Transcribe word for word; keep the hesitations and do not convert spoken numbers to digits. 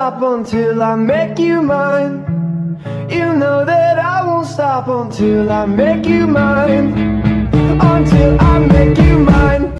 Stop until I make you mine. You know that I won't stop until I make you mine.